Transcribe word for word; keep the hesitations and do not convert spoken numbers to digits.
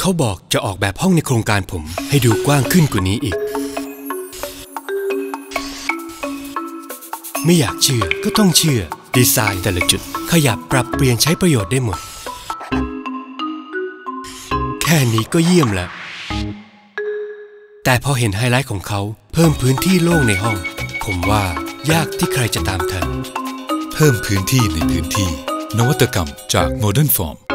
เขาบอกจะออกแบบห้องในโครงการผมให้ดูกว้างขึ้นกว่านี้อีกไม่อยากเชื่อก็ต้องเชื่อดีไซน์แต่ละจุดขยับปรับเปลี่ยนใช้ประโยชน์ได้หมดแค่นี้ก็เยี่ยมแล้วแต่พอเห็นไฮไลท์ของเขาเพิ่มพื้นที่โล่งในห้องผมว่ายากที่ใครจะตามทันเพิ่มพื้นที่ในพื้นที่นวัตกรรมจาก Modern Form